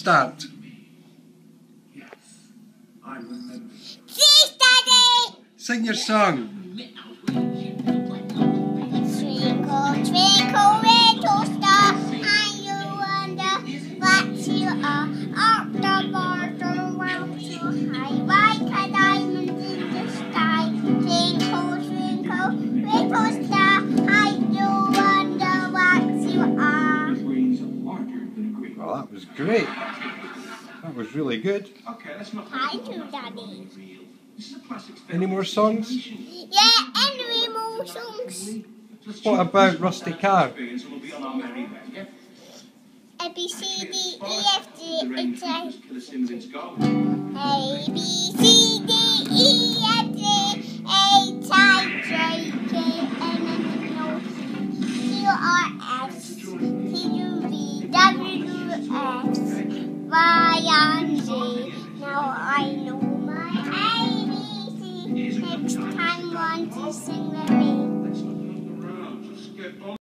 start. Yes, I remember. Please, Daddy! Sing your song. Twinkle, twinkle, little star, and you wonder what you are. Up the bottom, world so high, like a diamond in the sky. Twinkle, twinkle, little star, and you wonder what you are. Well, that was great. That was really good. Thank you, Daddy. Any more songs? Yeah, any more songs? What about Rusty Car? A, B, C, D, E, F, G, H, I. A, B, C, D, E, F, G, H, I, J, K, L, M, N, O, Q, R, S, T, U, V, W, X, Y, and Z. Now I know my ABC. Next time, want to sing with me.